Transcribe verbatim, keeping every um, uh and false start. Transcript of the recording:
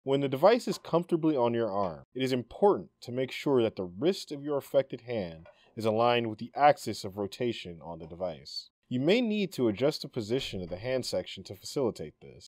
When the device is comfortably on your arm, it is important to make sure that the wrist of your affected hand is aligned with the axis of rotation on the device. You may need to adjust the position of the hand section to facilitate this.